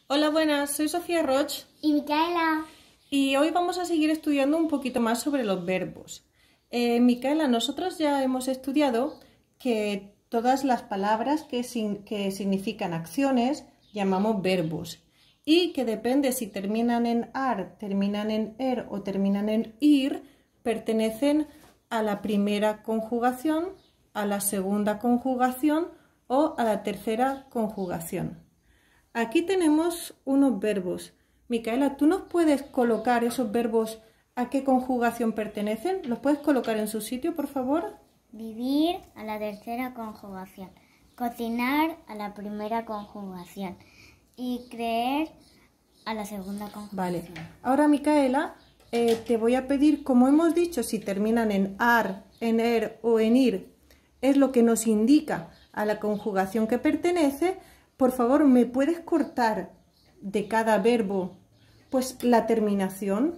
Hola, buenas, soy Sofía Roch Y Micaela. y hoy vamos a seguir estudiando un poquito más sobre los verbos. Micaela, nosotros ya hemos estudiado que todas las palabras que significan acciones llamamos verbos y que depende si terminan en ar, terminan en er o terminan en ir, pertenecen a la primera conjugación, a la segunda conjugación o a la tercera conjugación. Aquí tenemos unos verbos. Micaela, ¿tú nos puedes colocar esos verbos a qué conjugación pertenecen? ¿Los puedes colocar en su sitio, por favor? Vivir a la tercera conjugación. Cocinar a la primera conjugación. Y creer a la segunda conjugación. Vale. Ahora, Micaela, te voy a pedir, como hemos dicho, si terminan en ar, en er o en ir, es lo que nos indica a la conjugación que pertenece. Por favor, ¿me puedes cortar de cada verbo pues la terminación?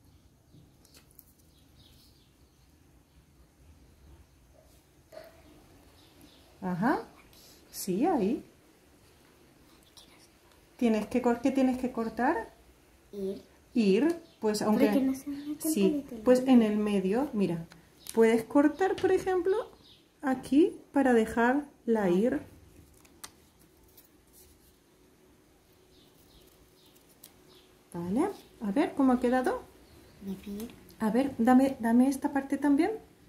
Ajá, sí, ahí. ¿Qué tienes que cortar? Ir. Ir, pues aunque... Sí, pues en el medio, mira, puedes cortar, por ejemplo, aquí para dejar la ir. Vale, a ver cómo ha quedado. Vivir. A ver, dame esta parte también.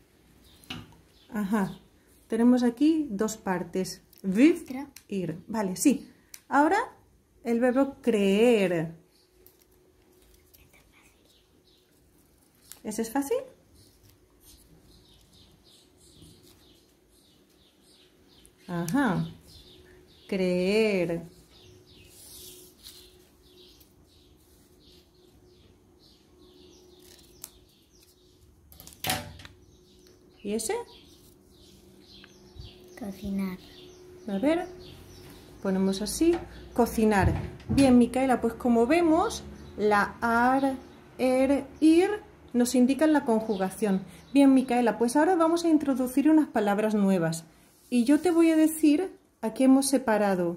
Ajá, tenemos aquí dos partes. Viv, ir. Vale, sí. Ahora el verbo creer. ¿Ese es fácil? Ajá, creer. ¿Y ese? Cocinar. A ver, ponemos así, cocinar. Bien, Micaela, pues como vemos, la ar, er, ir nos indican la conjugación. Bien, Micaela, pues ahora vamos a introducir unas palabras nuevas. Y yo te voy a decir, aquí hemos separado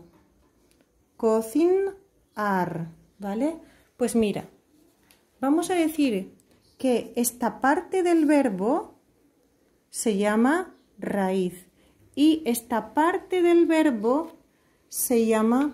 cocinar, ¿vale? Pues mira, vamos a decir que esta parte del verbo se llama raíz y esta parte del verbo se llama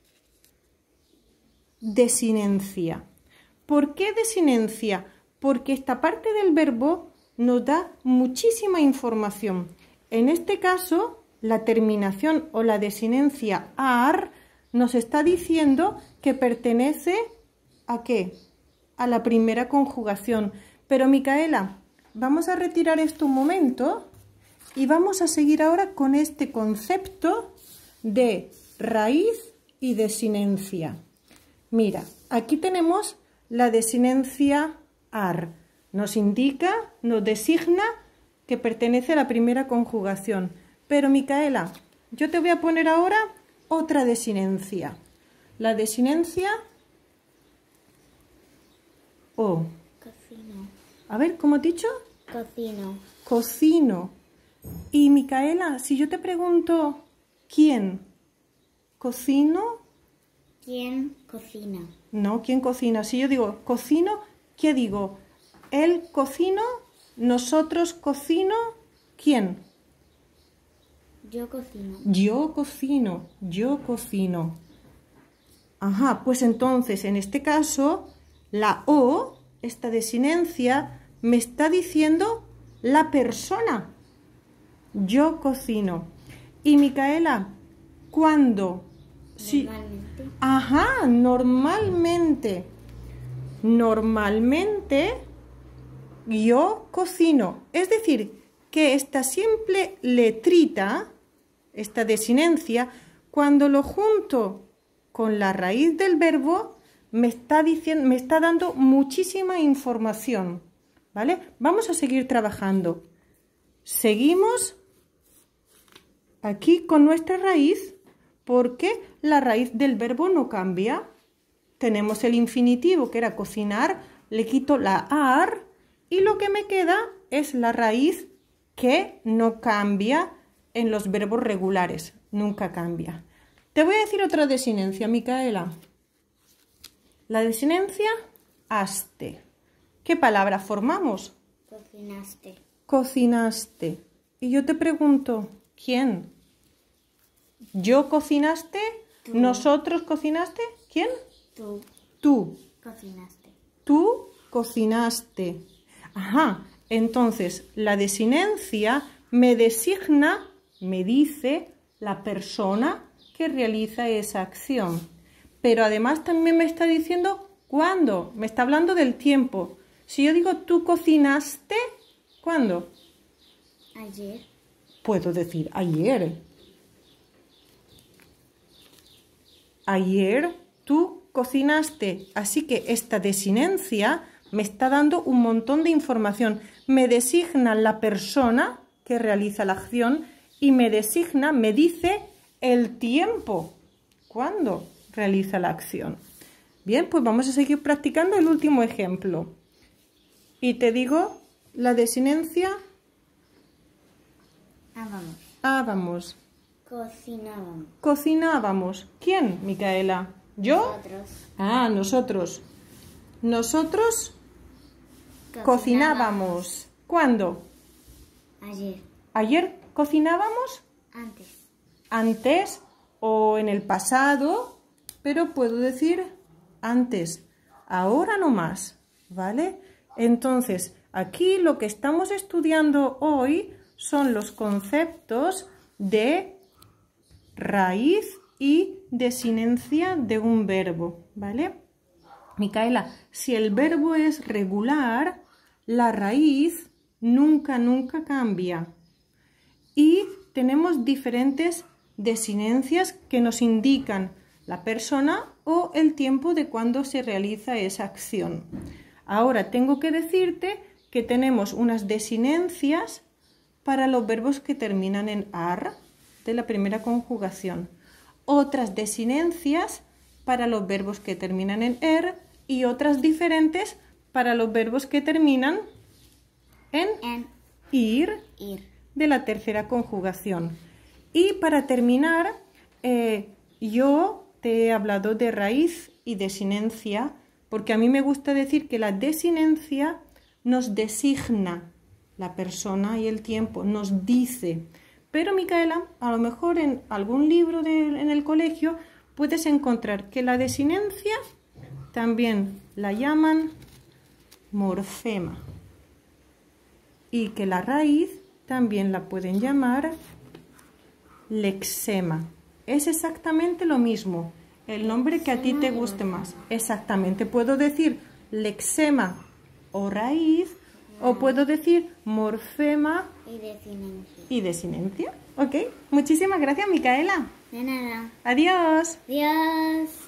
desinencia. ¿Por qué desinencia? Porque esta parte del verbo nos da muchísima información. En este caso, la terminación o la desinencia ar nos está diciendo que pertenece ¿a qué? A la primera conjugación. Pero Micaela, vamos a retirar esto un momento y vamos a seguir ahora con este concepto de raíz y desinencia. Mira, aquí tenemos la desinencia ar. Nos indica, nos designa que pertenece a la primera conjugación. Pero Micaela, yo te voy a poner ahora otra desinencia. La desinencia o. Cocino. A ver, ¿cómo he dicho? Cocino. Cocino. Y Micaela, si yo te pregunto, ¿quién? ¿Cocino? ¿Quién cocina? No, ¿quién cocina? Si yo digo cocino, ¿qué digo? Él cocino, nosotros cocino, ¿quién? Yo cocino. Yo cocino, yo cocino. Ajá, pues entonces en este caso la o, esta desinencia, me está diciendo la persona. Yo cocino. Y Micaela, ¿cuándo? Normalmente. Ajá, normalmente. Normalmente yo cocino. Es decir, que esta simple letrita, esta desinencia, cuando lo junto con la raíz del verbo, me está dando muchísima información. ¿Vale? Vamos a seguir trabajando. Seguimos aquí con nuestra raíz porque la raíz del verbo no cambia. Tenemos el infinitivo que era cocinar, le quito la ar y lo que me queda es la raíz que no cambia en los verbos regulares, nunca cambia. Te voy a decir otra desinencia, Micaela. La desinencia, aste. ¿Qué palabra formamos? Cocinaste. Cocinaste. Y yo te pregunto, ¿quién? ¿Yo cocinaste? Tú. ¿Nosotros cocinaste? ¿Quién? Tú Tú. cocinaste. Tú cocinaste. Ajá. Entonces, la desinencia me designa, me dice la persona que realiza esa acción. Pero además también me está diciendo cuándo. Me está hablando del tiempo. Si yo digo tú cocinaste, ¿cuándo? Ayer. Puedo decir ayer. Ayer tú cocinaste. Así que esta desinencia me está dando un montón de información. Me designa la persona que realiza la acción y me designa, me dice el tiempo. ¿Cuándo realiza la acción? Bien, pues vamos a seguir practicando el último ejemplo. Y te digo la desinencia. Vamos. Vamos. Cocinábamos. Cocinábamos. ¿Quién, Micaela? ¿Yo? Nosotros. Nosotros. Nosotros cocinábamos. ¿Cuándo? Ayer. ¿Ayer cocinábamos? Antes. Antes o en el pasado, pero puedo decir antes. Ahora no más, ¿vale? Entonces, aquí lo que estamos estudiando hoy son los conceptos de raíz y desinencia de un verbo, ¿vale? Micaela, si el verbo es regular, la raíz nunca cambia. Y tenemos diferentes desinencias que nos indican la persona o el tiempo de cuando se realiza esa acción. Ahora tengo que decirte que tenemos unas desinencias para los verbos que terminan en ar de la primera conjugación, otras desinencias para los verbos que terminan en er y otras diferentes para los verbos que terminan en ir de la tercera conjugación. Y para terminar, yo te he hablado de raíz y desinencia, porque a mí me gusta decir que la desinencia nos designa la persona y el tiempo, nos dice. Pero, Micaela, a lo mejor en algún libro en el colegio puedes encontrar que la desinencia también la llaman morfema y que la raíz también la pueden llamar lexema. Es exactamente lo mismo, el nombre que a ti te guste más. Exactamente, puedo decir lexema o raíz, o puedo decir morfema y desinencia. ¿Ok? Muchísimas gracias, Micaela. De nada. Adiós. Adiós.